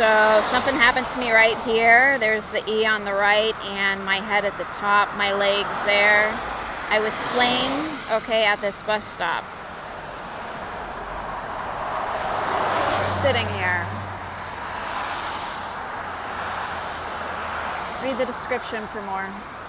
So something happened to me right here. There's the E on the right and my head at the top, my legs there. I was slain, okay, at this bus stop. Sitting here. Read the description for more.